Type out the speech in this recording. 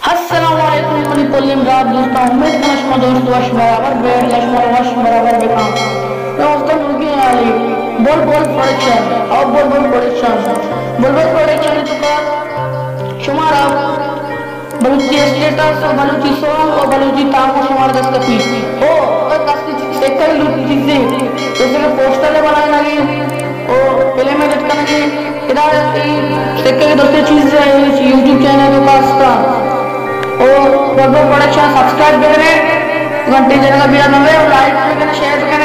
Assalamualaikum warahmatullahi wabarakatuh. Ummid konuşma dostu baş beraber ver yaşma baş beraber bekam. Dostum bugün yani bol production, ab bol production. Bol production तो का शुमारा Balochi status और Balochi song और बलूची ताम को शुमारा दस कपी हो और काफी एक कई चीजें जैसे कि पोस्टर बनाने लगी और पहले में लटकाने लगी इधर एक कई दूसरी चीजें यूट्यूब चैनल के पास था और प्रोडक्शन सब्सक्राइब करें घंटे जगह बिना नवे और लाइक करें शेयर करें